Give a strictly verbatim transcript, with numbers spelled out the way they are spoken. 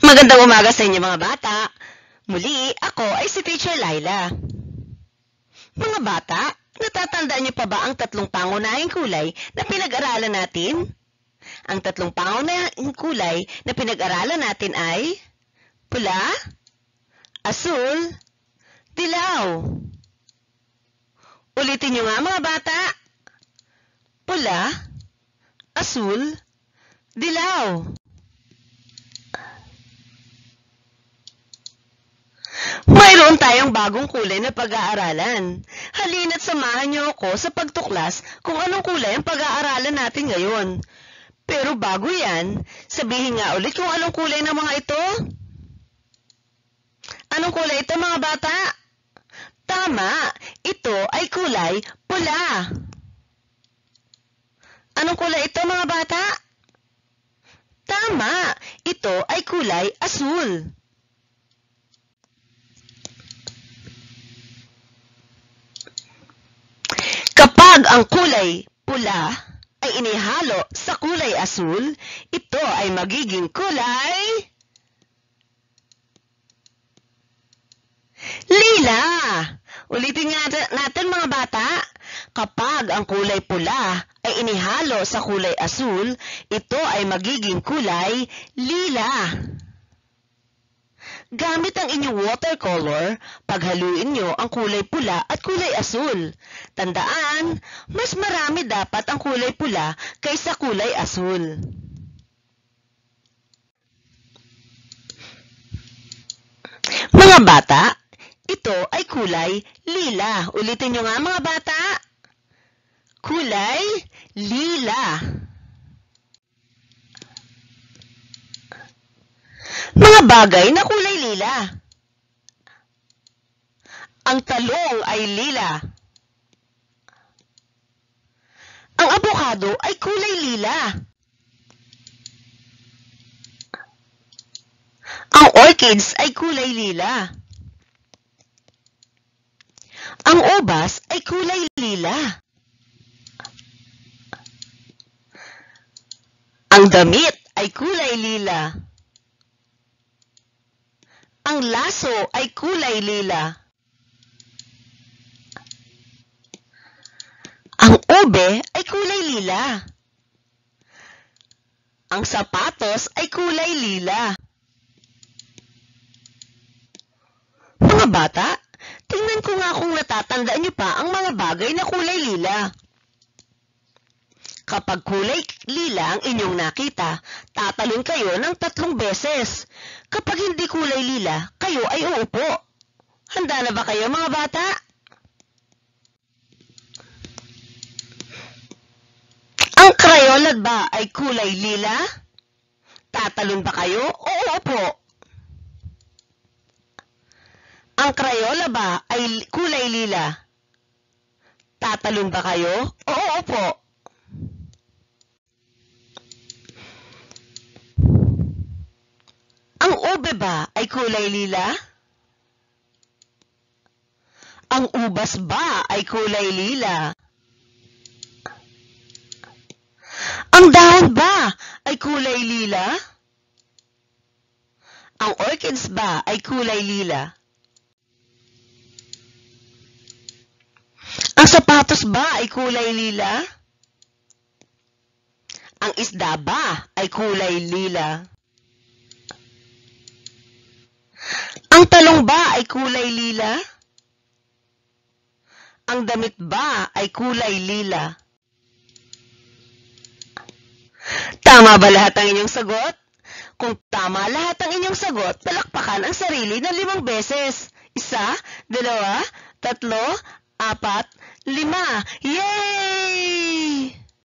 Magandang umaga sa inyo mga bata. Muli, ako ay si Teacher Lila. Mga bata, natatandaan niyo pa ba ang tatlong pangunahing kulay na pinag-aralan natin? Ang tatlong pangunahing kulay na pinag-aralan natin ay pula, asul, dilaw. Ulitin niyo nga mga bata. Pula, asul, dilaw. Mayroon tayong bagong kulay na pag-aaralan. Halina't samahan niyo ako sa pagtuklas kung anong kulay ang pag-aaralan natin ngayon. Pero bago yan, sabihin nga ulit kung anong kulay ng mga ito. Anong kulay ito mga bata? Tama, ito ay kulay pula. Anong kulay ito mga bata? Tama, ito ay kulay asul. Kapag ang kulay pula ay inihalo sa kulay asul, ito ay magiging kulay lila. Ulitin nga natin mga bata. Kapag ang kulay pula ay inihalo sa kulay asul, ito ay magiging kulay lila. Gamit ang inyong watercolor, paghaluin nyo ang kulay pula at kulay asul. Tandaan, mas marami dapat ang kulay pula kaysa kulay asul. Mga bata, ito ay kulay lila. Ulitin nyo nga mga bata. Kulay lila. Mga bagay na kulay lila. Ang talong ay lila. Ang abokado ay kulay lila. Ang orchids ay kulay lila. Ang ubas ay kulay lila. Ang damit ay kulay lila. Ang laso ay kulay lila. Ang ube ay kulay lila. Ang sapatos ay kulay lila. Mga bata, tingnan ko nga kung natatandaan niyo pa ang mga bagay na kulay lila. Kapag kulay lila ang inyong nakita, tatalon kayo ng tatlong beses. Kapag hindi kulay lila, kayo ay uupo. Handa na ba kayo mga bata? Ang crayola ba ay kulay lila? Tatalon ba kayo o uupo? Ang crayola ba ay kulay lila? Tatalon ba kayo o uupo? Ang ube ba ay kulay lila? Ang ubas ba ay kulay lila? Ang dahon ba ay kulay lila? Ang orchids ba ay kulay lila? Ang sapatos ba ay kulay lila? Ang isda ba ay kulay lila? Ang talong ba ay kulay lila? Ang damit ba ay kulay lila? Tama ba lahat ang inyong sagot? Kung tama lahat ang inyong sagot, palakpakan ang sarili ng limang beses. Isa, dalawa, tatlo, apat, lima. Yay!